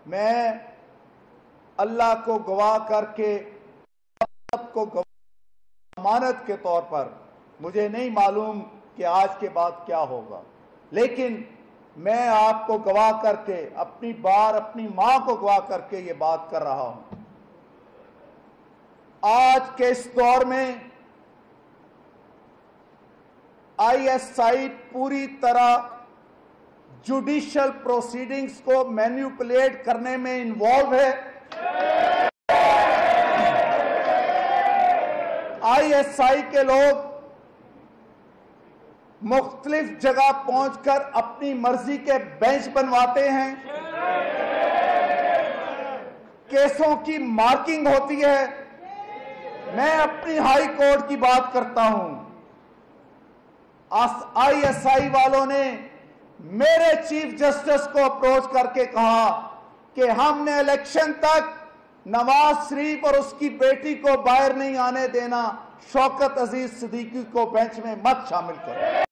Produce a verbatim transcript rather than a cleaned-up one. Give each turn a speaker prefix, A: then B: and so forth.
A: میں اللہ کو گواہ کر کے کو ضمانت کے طور پر مجھے نہیں معلوم کہ آج کے بعد کیا ہوگا، لیکن میں آپ کو گواہ کر کے اپنی بار اپنی ماں کو گواہ کر کے یہ بات کر رہا ہوں۔ آج کے اس دور میں آئی ایس آئی پوری طرح جوڈیشل پروسیڈنگز کو مینیپولیٹ کرنے میں انوالو ہے۔ آئی ایس آئی کے لوگ مختلف جگہ پہنچ کر اپنی مرضی کے بینچ بنواتے ہیں، کیسوں کی مارکنگ ہوتی ہے۔ میں اپنی ہائی کورٹ کی بات کرتا ہوں، آئی ایس آئی والوں نے میرے چیف جسٹس کو اپروچ کر کے کہا کہ ہم نے الیکشن تک نواز شریف اور اس کی بیٹی کو باہر نہیں آنے دینا، شوکت عزیز صدیقی کو بینچ میں مت شامل کرو۔